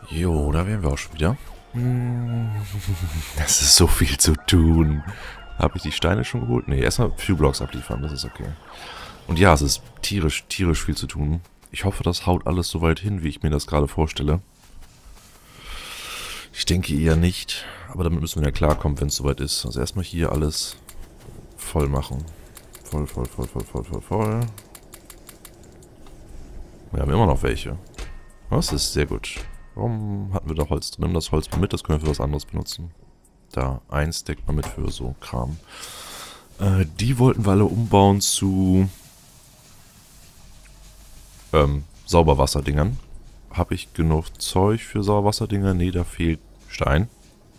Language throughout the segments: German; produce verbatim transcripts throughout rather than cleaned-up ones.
Jo, da wären wir auch schon wieder. Das ist so viel zu tun. Habe ich die Steine schon geholt? Ne, erstmal Few Blocks abliefern, das ist okay. Und ja, es ist tierisch, tierisch viel zu tun. Ich hoffe, das haut alles so weit hin, wie ich mir das gerade vorstelle. Ich denke eher nicht, aber damit müssen wir ja klarkommen, wenn es soweit ist. Also erstmal hier alles voll machen. Voll, voll, voll, voll, voll, voll, voll. Wir haben immer noch welche. Das ist sehr gut. Warum hatten wir da Holz drin? Nimm das Holz mal mit, das können wir für was anderes benutzen. Da, ein Stack mal mit für so Kram. Äh, die wollten wir alle umbauen zu ähm, Sauberwasserdingern. Habe ich genug Zeug für Sauberwasserdinger? Nee, da fehlt Stein.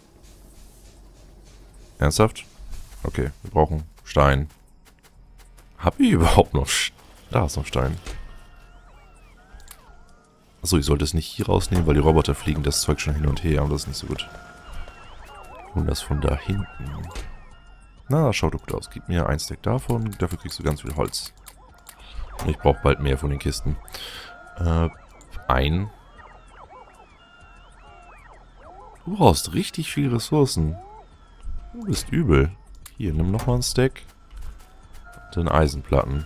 Ernsthaft? Okay, wir brauchen Stein. Hab ich überhaupt noch Stein? Da ist noch Stein. Achso, ich sollte es nicht hier rausnehmen, weil die Roboter fliegen das Zeug schon hin und her und das ist nicht so gut. Und das von da hinten. Na, das schaut doch gut aus. Gib mir ein Stack davon, dafür kriegst du ganz viel Holz. Und ich brauche bald mehr von den Kisten. Äh, ein. Du brauchst richtig viel Ressourcen. Du bist übel. Hier, nimm nochmal einen Stack. Und dann Eisenplatten.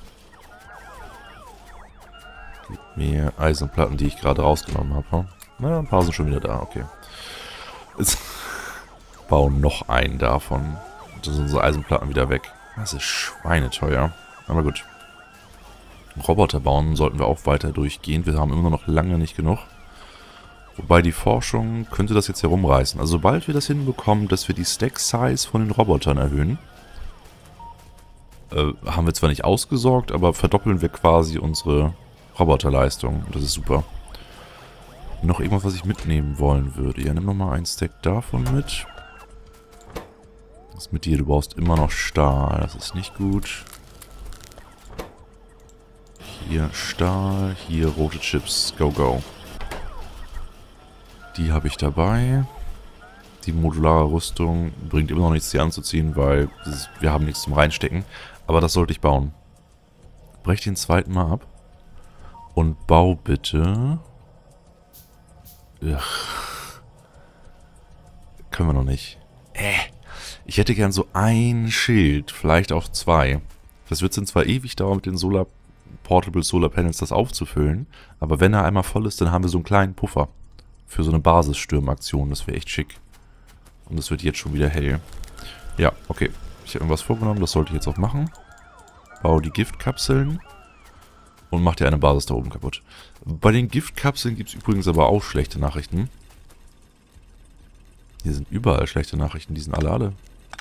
Gib mir Eisenplatten, die ich gerade rausgenommen habe. Na, ein paar sind schon wieder da, okay. Jetzt bauen noch einen davon. Und dann sind unsere Eisenplatten wieder weg. Das ist schweineteuer. Aber gut. Roboter bauen sollten wir auch weiter durchgehen. Wir haben immer noch lange nicht genug. Wobei die Forschung könnte das jetzt herumreißen. Also sobald wir das hinbekommen, dass wir die Stack-Size von den Robotern erhöhen, äh, haben wir zwar nicht ausgesorgt, aber verdoppeln wir quasi unsere Roboterleistung. Das ist super. Noch irgendwas, was ich mitnehmen wollen würde. Ja, nimm nochmal einen Stack davon mit. Was ist mit dir? Du brauchst immer noch Stahl. Das ist nicht gut. Hier Stahl, hier rote Chips. Go, go. Die habe ich dabei. Die modulare Rüstung bringt immer noch nichts, sie anzuziehen, weil ist, wir haben nichts zum Reinstecken. Aber das sollte ich bauen. Brech den zweiten mal ab. Und bau bitte... Ugh. Können wir noch nicht. Äh. Ich hätte gern so ein Schild, vielleicht auch zwei. Das wird dann zwar ewig dauern, mit den Solar Portable Solar Panels das aufzufüllen, aber wenn er einmal voll ist, dann haben wir so einen kleinen Puffer für so eine Basisstürmaktion. Das wäre echt schick. Und es wird jetzt schon wieder hell. Ja, okay. Ich habe irgendwas vorgenommen, das sollte ich jetzt auch machen. Bau die Giftkapseln und mach dir eine Basis da oben kaputt. Bei den Giftkapseln gibt es übrigens aber auch schlechte Nachrichten. Hier sind überall schlechte Nachrichten, die sind alle alle.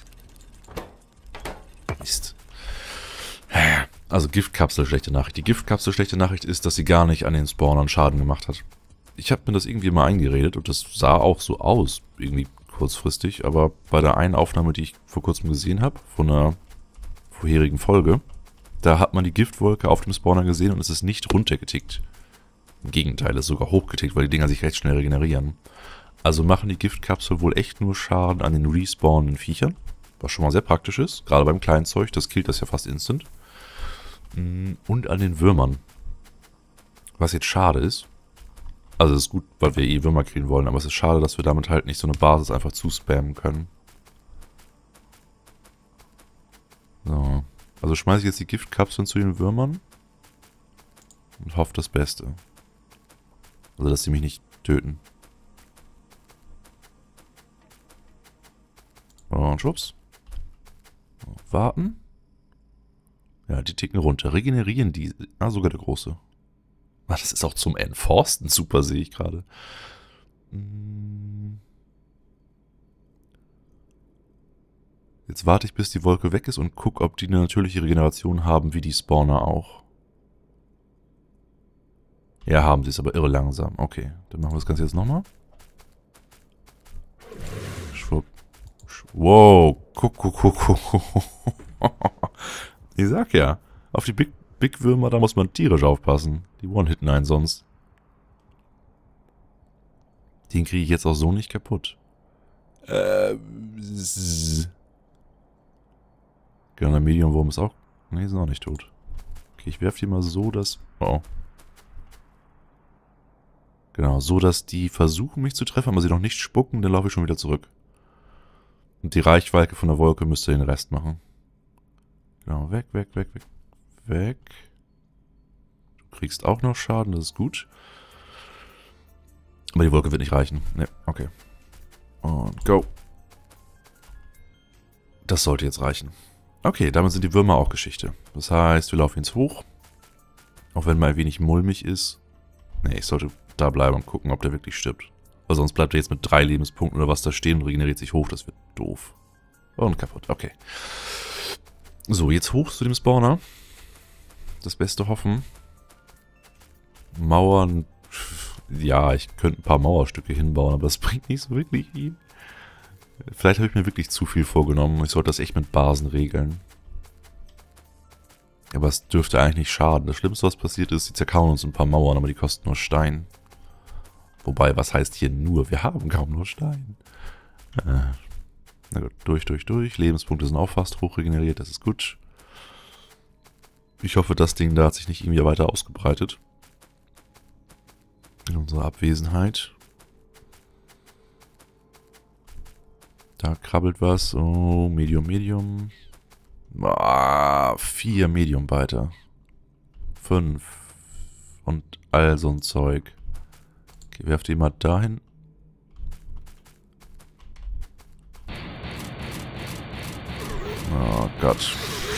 Mist. Also Giftkapsel, schlechte Nachricht. Die Giftkapsel, schlechte Nachricht ist, dass sie gar nicht an den Spawnern Schaden gemacht hat. Ich habe mir das irgendwie mal eingeredet und das sah auch so aus, irgendwie kurzfristig. Aber bei der einen Aufnahme, die ich vor kurzem gesehen habe, von einer vorherigen Folge, da hat man die Giftwolke auf dem Spawner gesehen und es ist nicht runtergetickt. Im Gegenteil, es ist sogar hochgetickt, weil die Dinger sich recht schnell regenerieren. Also machen die Giftkapsel wohl echt nur Schaden an den respawnenden Viechern. Was schon mal sehr praktisch ist, gerade beim kleinen Zeug, das killt das ja fast instant. Und an den Würmern. Was jetzt schade ist. Also es ist gut, weil wir eh Würmer killen wollen, aber es ist schade, dass wir damit halt nicht so eine Basis einfach zuspammen können. So. Also schmeiße ich jetzt die Giftkapseln zu den Würmern. Und hoffe das Beste. Also dass sie mich nicht töten. Und schwupps. Warten. Ja, die ticken runter. Regenerieren die. Ah, sogar der große. Ah, das ist auch zum Enforsten super, sehe ich gerade. Jetzt warte ich, bis die Wolke weg ist und gucke, ob die eine natürliche Regeneration haben, wie die Spawner auch. Ja, haben sie, ist aber irre langsam. Okay, dann machen wir das Ganze jetzt nochmal. Schwupp. Wow, guck, guck, guck, guck. Ich sag ja, auf die Big, Big Würmer, da muss man tierisch aufpassen. Die One-Hitten einen sonst. Den kriege ich jetzt auch so nicht kaputt. Ähm. Genau, der Medium-Wurm ist auch... Ne, ist auch nicht tot. Okay, ich werfe die mal so, dass... Oh. Genau, so dass die versuchen mich zu treffen, aber sie noch nicht spucken, dann laufe ich schon wieder zurück. Und die Reichweite von der Wolke müsste den Rest machen. Genau, weg, weg, weg, weg, weg. Du kriegst auch noch Schaden, das ist gut. Aber die Wolke wird nicht reichen. Ne, okay. Und go. Das sollte jetzt reichen. Okay, damit sind die Würmer auch Geschichte. Das heißt, wir laufen jetzt hoch. Auch wenn mal ein wenig mulmig ist. Ne, ich sollte da bleiben und gucken, ob der wirklich stirbt. Weil sonst bleibt er jetzt mit drei Lebenspunkten oder was da stehen und regeneriert sich hoch. Das wird doof. Und kaputt, okay. So, jetzt hoch zu dem Spawner. Das Beste hoffen. Mauern. Ja, ich könnte ein paar Mauerstücke hinbauen, aber das bringt nicht so wirklich viel. Vielleicht habe ich mir wirklich zu viel vorgenommen. Ich sollte das echt mit Basen regeln. Aber es dürfte eigentlich nicht schaden. Das Schlimmste, was passiert ist, sie zerkauen uns ein paar Mauern, aber die kosten nur Stein. Wobei, was heißt hier nur? Wir haben kaum nur Stein. Äh, na gut, durch, durch, durch. Lebenspunkte sind auch fast hoch regeneriert, das ist gut. Ich hoffe, das Ding da hat sich nicht irgendwie weiter ausgebreitet. In unserer Abwesenheit. Da krabbelt was. Oh, Medium, Medium. Ah, vier Medium weiter. Fünf. Und all so ein Zeug. Okay, werft die mal dahin. Oh Gott.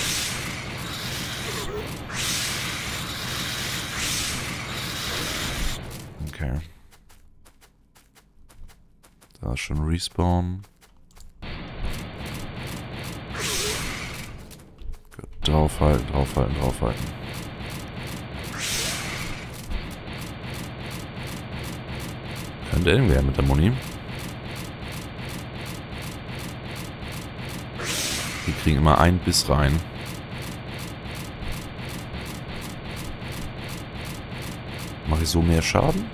Okay. Da ist schon Respawn. Gut, draufhalten, draufhalten, draufhalten. Könnte irgendwer mit der Muni. Die kriegen immer einen Biss rein. Mache ich so mehr Schaden?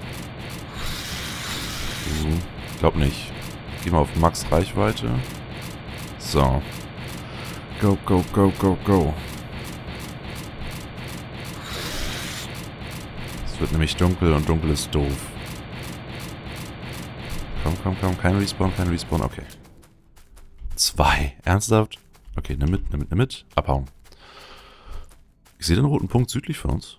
Uh, ich glaube nicht. Gehen wir auf Max Reichweite. So. Go, go, go, go, go. Es wird nämlich dunkel und dunkel ist doof. Komm, komm, komm. Kein Respawn, kein Respawn. Okay. Zwei. Ernsthaft? Okay, nimm mit, nimm mit, nimm mit. Abhauen. Ich sehe den roten Punkt südlich von uns.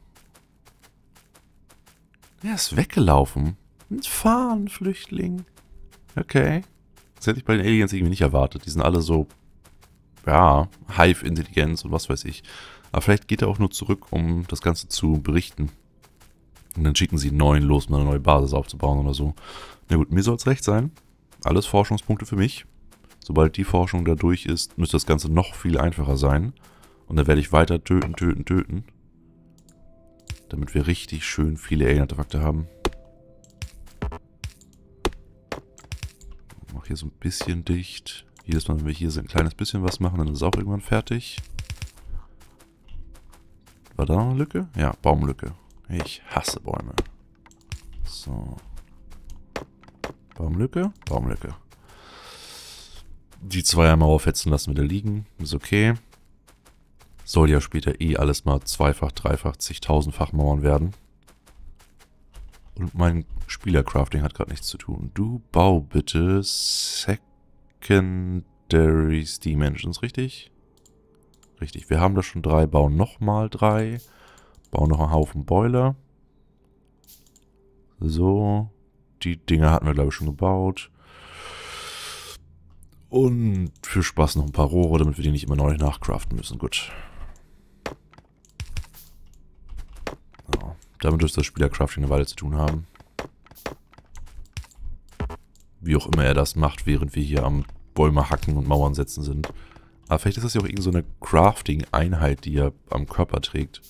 Er ist weggelaufen. Ein Fahnenflüchtling. Okay. Das hätte ich bei den Aliens irgendwie nicht erwartet. Die sind alle so, ja, Hive-Intelligenz und was weiß ich. Aber vielleicht geht er auch nur zurück, um das Ganze zu berichten. Und dann schicken sie einen neuen los, um eine neue Basis aufzubauen oder so. Na gut, mir soll es recht sein. Alles Forschungspunkte für mich. Sobald die Forschung da durch ist, müsste das Ganze noch viel einfacher sein. Und dann werde ich weiter töten, töten, töten. Damit wir richtig schön viele Alien-Artefakte haben. Ich mache hier so ein bisschen dicht. Jedes Mal, wenn wir hier so ein kleines bisschen was machen, dann ist es auch irgendwann fertig. War da noch eine Lücke? Ja, Baumlücke. Ich hasse Bäume. So. Baumlücke? Baumlücke. Die Zweiermauer fetzen lassen wir da liegen. Ist okay. Soll ja später eh alles mal zweifach, dreifach, zigtausendfach Mauern werden. Und mein Spielercrafting hat gerade nichts zu tun. Du bau bitte Secondary Dimensions, richtig? Richtig, wir haben da schon drei, bauen nochmal drei. Bauen noch einen Haufen Boiler. So, die Dinger hatten wir glaube ich schon gebaut. Und für Spaß noch ein paar Rohre, damit wir die nicht immer neu nachcraften müssen. Gut. So, damit dürfte das Spielercrafting eine Weile zu tun haben. Wie auch immer er das macht, während wir hier am Bäume hacken und Mauern setzen sind. Aber vielleicht ist das ja auch irgend so eine Crafting-Einheit, die er am Körper trägt.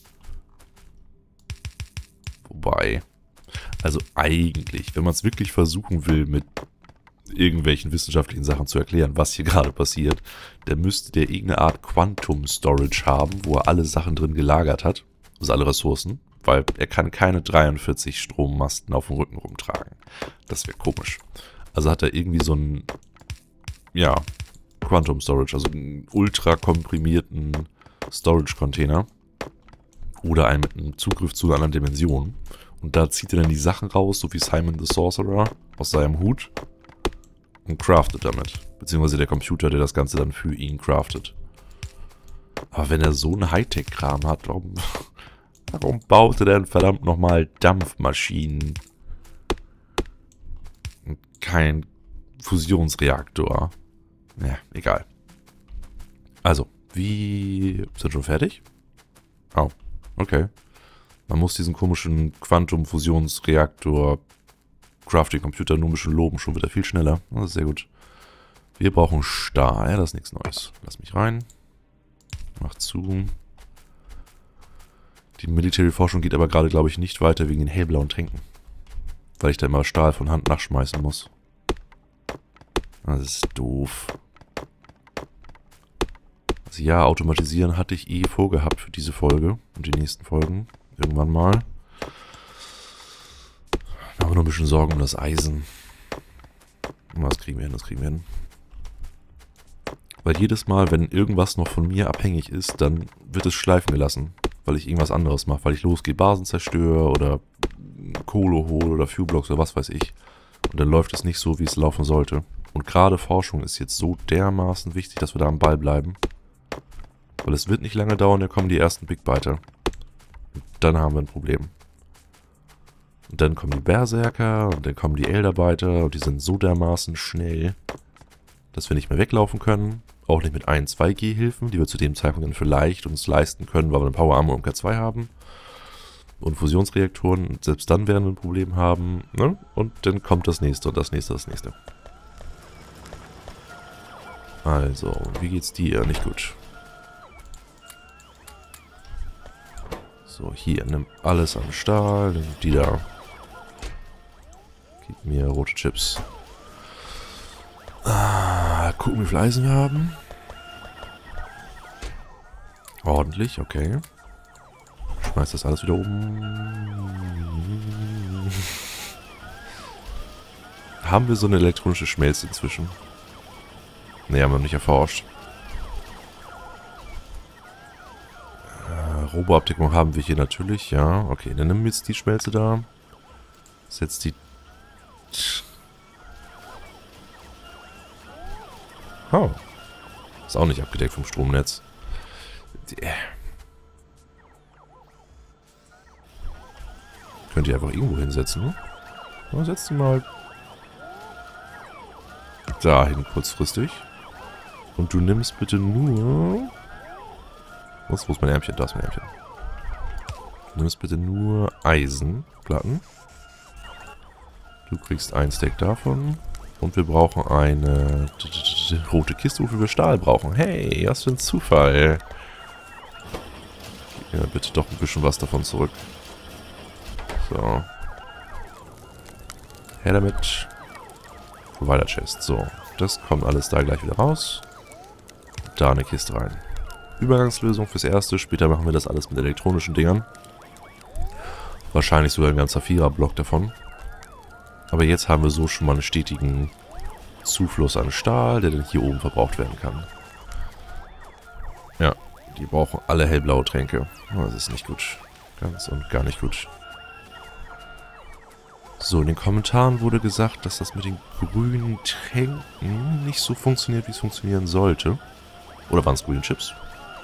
Wobei, also eigentlich, wenn man es wirklich versuchen will, mit irgendwelchen wissenschaftlichen Sachen zu erklären, was hier gerade passiert, dann müsste der irgendeine Art Quantum Storage haben, wo er alle Sachen drin gelagert hat, also alle Ressourcen, weil er kann keine dreiundvierzig Strommasten auf dem Rücken rumtragen. Das wäre komisch. Also hat er irgendwie so einen, ja, Quantum Storage, also einen ultra komprimierten Storage-Container oder einen mit einem Zugriff zu einer anderen Dimension. Und da zieht er dann die Sachen raus, so wie Simon the Sorcerer, aus seinem Hut. Und craftet damit. Beziehungsweise der Computer, der das Ganze dann für ihn craftet. Aber wenn er so einen Hightech-Kram hat, warum, warum baut er denn verdammt nochmal Dampfmaschinen? Und kein Fusionsreaktor. Ja, egal. Also, wie... Sind schon fertig? Oh, okay. Man muss diesen komischen Quantum-Fusionsreaktor Crafting-Computer nur ein bisschen loben. Schon wieder viel schneller. Das ist sehr gut. Wir brauchen Stahl. Ja, das ist nichts Neues. Lass mich rein. Mach zu. Die Military-Forschung geht aber gerade, glaube ich, nicht weiter wegen den hellblauen Tränken. Weil ich da immer Stahl von Hand nachschmeißen muss. Das ist doof. Also ja, automatisieren hatte ich eh vorgehabt für diese Folge und die nächsten Folgen. Irgendwann mal. Wir haben nur ein bisschen Sorgen um das Eisen. Und das kriegen wir hin, das kriegen wir hin. Weil jedes Mal, wenn irgendwas noch von mir abhängig ist, dann wird es schleifen gelassen. Weil ich irgendwas anderes mache. Weil ich losgehe, Basen zerstöre oder Kohle hole oder Fuelblocks oder was weiß ich. Und dann läuft es nicht so, wie es laufen sollte. Und gerade Forschung ist jetzt so dermaßen wichtig, dass wir da am Ball bleiben. Weil es wird nicht lange dauern, da kommen die ersten Big Biter. Und dann haben wir ein Problem. Und dann kommen die Berserker und dann kommen die Elderbeiter und die sind so dermaßen schnell, dass wir nicht mehr weglaufen können. Auch nicht mit ein, zwei Gehhilfen, die wir zu dem Zeitpunkt dann vielleicht uns leisten können, weil wir eine Power Armor M K zwei haben. Und Fusionsreaktoren. Und selbst dann werden wir ein Problem haben. Ne? Und dann kommt das nächste und das nächste, das nächste. Also, wie geht's dir? Nicht gut. So, hier, nimm alles an Stahl. Nimm die da. Gib mir rote Chips. Ah, gucken, wie viel Eisen wir haben. Ordentlich, okay. Schmeiß das alles wieder um. Haben wir so eine elektronische Schmelze inzwischen? Ne, haben wir noch nicht erforscht. Äh, Robo-Abdeckung haben wir hier natürlich, ja. Okay, dann nehmen wir jetzt die Schmelze da. Das ist jetzt die... Oh. Ist auch nicht abgedeckt vom Stromnetz. Könnt ihr einfach irgendwo hinsetzen, ne? Ja, setzt die mal dahin kurzfristig. Und du nimmst bitte nur... Was, wo ist mein Ärmchen? Da ist mein Ärmchen. Du nimmst bitte nur Eisenplatten. Du kriegst ein Stack davon. Und wir brauchen eine rote Kiste, wofür wir Stahl brauchen. Hey, was für ein Zufall. Gib mir bitte doch ein bisschen was davon zurück. So. Her damit. Provider Chest. So. Das kommt alles da gleich wieder raus. Da eine Kiste rein. Übergangslösung fürs Erste. Später machen wir das alles mit elektronischen Dingern. Wahrscheinlich sogar ein ganzer Vierer-Block davon. Aber jetzt haben wir so schon mal einen stetigen Zufluss an Stahl, der dann hier oben verbraucht werden kann. Ja, die brauchen alle hellblaue Tränke. Das ist nicht gut. Ganz und gar nicht gut. So, in den Kommentaren wurde gesagt, dass das mit den grünen Tränken nicht so funktioniert, wie es funktionieren sollte. Oder waren es grüne Chips?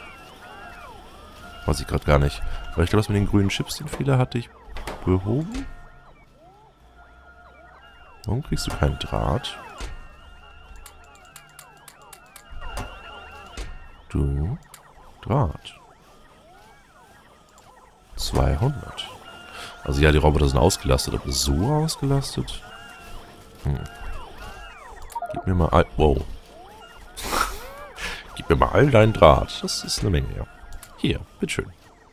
Weiß ich gerade gar nicht. Aber ich glaube, das mit den grünen Chips, den Fehler hatte ich behoben. Warum kriegst du keinen Draht? Du. Draht. zweihundert. Also ja, die Roboter sind ausgelastet, aber so ausgelastet? Hm. Gib mir mal all... Wow. Gib mir mal all deinen Draht. Das ist eine Menge, ja. Hier, bitteschön.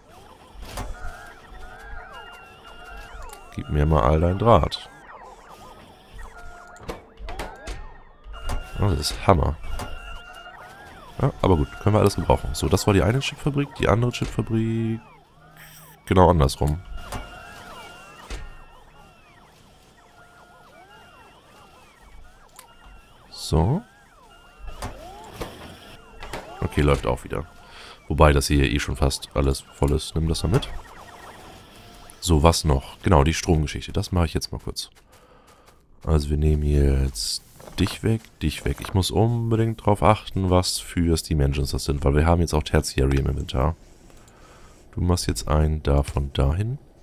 Gib mir mal all deinen Draht. Oh, das ist Hammer. Ja, aber gut, können wir alles gebrauchen. So, das war die eine Chipfabrik, die andere Chipfabrik genau andersrum. So. Okay, läuft auch wieder. Wobei das hier eh schon fast alles voll ist. Nimm das mal mit. So, was noch? Genau, die Stromgeschichte. Das mache ich jetzt mal kurz. Also wir nehmen jetzt dich weg, dich weg. Ich muss unbedingt darauf achten, was für Steam Engines das sind, weil wir haben jetzt auch Tertiary im Inventar. Du machst jetzt einen davon dahin.